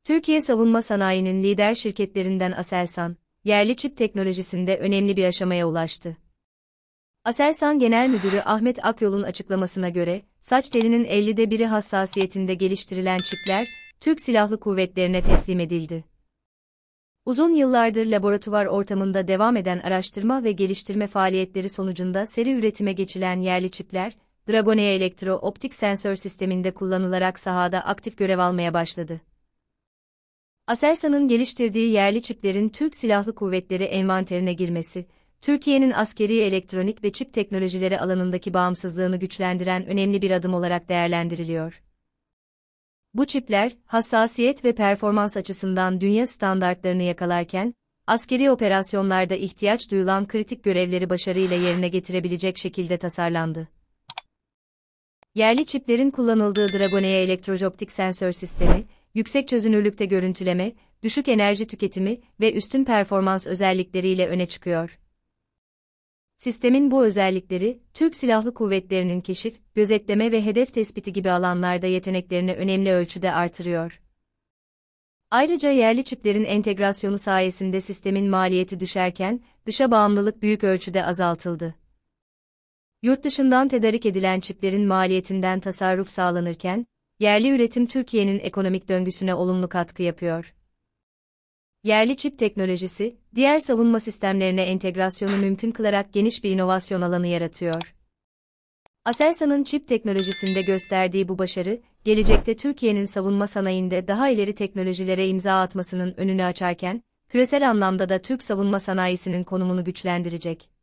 Türkiye savunma sanayinin lider şirketlerinden Aselsan, yerli çip teknolojisinde önemli bir aşamaya ulaştı. Aselsan Genel Müdürü Ahmet Akyol'un açıklamasına göre, saç telinin 50'de biri hassasiyetinde geliştirilen çipler, Türk Silahlı Kuvvetlerine teslim edildi. Uzun yıllardır laboratuvar ortamında devam eden araştırma ve geliştirme faaliyetleri sonucunda seri üretime geçilen yerli çipler, Dragonea elektro-optik sensör sisteminde kullanılarak sahada aktif görev almaya başladı. Aselsan'ın geliştirdiği yerli çiplerin Türk Silahlı Kuvvetleri envanterine girmesi, Türkiye'nin askeri elektronik ve çip teknolojileri alanındaki bağımsızlığını güçlendiren önemli bir adım olarak değerlendiriliyor. Bu çipler, hassasiyet ve performans açısından dünya standartlarını yakalarken, askeri operasyonlarda ihtiyaç duyulan kritik görevleri başarıyla yerine getirebilecek şekilde tasarlandı. Yerli çiplerin kullanıldığı Dragonea elektrooptik sensör sistemi, yüksek çözünürlükte görüntüleme, düşük enerji tüketimi ve üstün performans özellikleriyle öne çıkıyor. Sistemin bu özellikleri, Türk Silahlı Kuvvetleri'nin keşif, gözetleme ve hedef tespiti gibi alanlarda yeteneklerini önemli ölçüde artırıyor. Ayrıca yerli çiplerin entegrasyonu sayesinde sistemin maliyeti düşerken, dışa bağımlılık büyük ölçüde azaltıldı. Yurt dışından tedarik edilen çiplerin maliyetinden tasarruf sağlanırken, yerli üretim Türkiye'nin ekonomik döngüsüne olumlu katkı yapıyor. Yerli çip teknolojisi, diğer savunma sistemlerine entegrasyonu mümkün kılarak geniş bir inovasyon alanı yaratıyor. Aselsan'ın çip teknolojisinde gösterdiği bu başarı, gelecekte Türkiye'nin savunma sanayinde daha ileri teknolojilere imza atmasının önünü açarken, küresel anlamda da Türk savunma sanayisinin konumunu güçlendirecek.